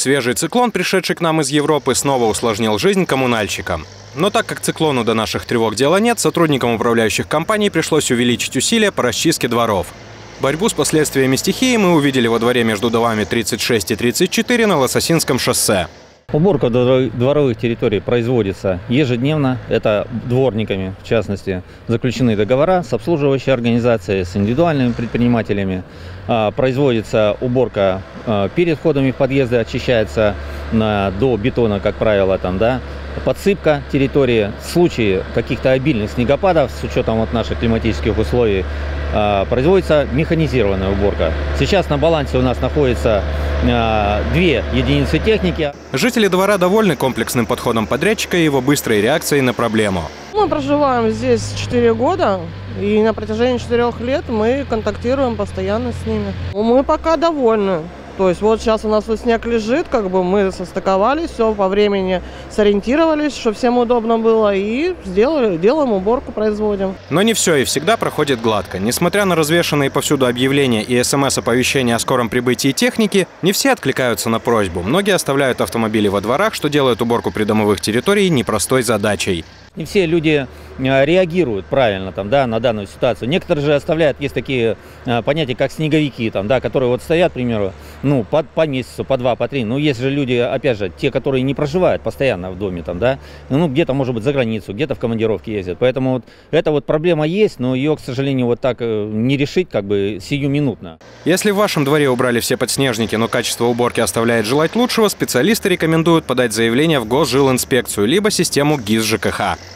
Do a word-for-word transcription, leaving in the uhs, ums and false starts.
Свежий циклон, пришедший к нам из Европы, снова усложнил жизнь коммунальщикам. Но так как циклону до наших тревог дела нет, сотрудникам управляющих компаний пришлось увеличить усилия по расчистке дворов. Борьбу с последствиями стихии мы увидели во дворе между домами тридцать шесть и тридцать четыре на Лососинском шоссе. Уборка дворовых территорий производится ежедневно. Это дворниками, в частности, заключены договора с обслуживающей организацией, с индивидуальными предпринимателями. Производится уборка перед входами в подъезды, очищается до бетона, как правило, там, да, подсыпка территории. В случае каких-то обильных снегопадов, с учетом вот наших климатических условий, производится механизированная уборка. Сейчас на балансе у нас находится две единицы техники. Жители двора довольны комплексным подходом подрядчика и его быстрой реакцией на проблему. Мы проживаем здесь четыре года, и на протяжении четырех лет мы контактируем постоянно с ними. Мы пока довольны. То есть вот сейчас у нас вот снег лежит, как бы мы состыковались, все по времени сориентировались, чтобы всем удобно было, и сделали, делаем уборку, производим. Но не все и всегда проходит гладко. Несмотря на развешанные повсюду объявления и смс-оповещения о скором прибытии техники, не все откликаются на просьбу. Многие оставляют автомобили во дворах, что делает уборку придомовых территорий непростой задачей. Не все люди реагируют правильно там, да, на данную ситуацию. Некоторые же оставляют, есть такие понятия, как снеговики, там, да, которые вот стоят, к примеру, ну, по, по месяцу, по два, по три. Ну, есть же люди, опять же, те, которые не проживают постоянно в доме, там, да, ну, где-то, может быть, за границу, где-то в командировке ездят. Поэтому вот эта вот проблема есть, но ее, к сожалению, вот так не решить, как бы, сиюминутно. Если в вашем дворе убрали все подснежники, но качество уборки оставляет желать лучшего, специалисты рекомендуют подать заявление в Госжилинспекцию либо систему ГИС ЖКХ.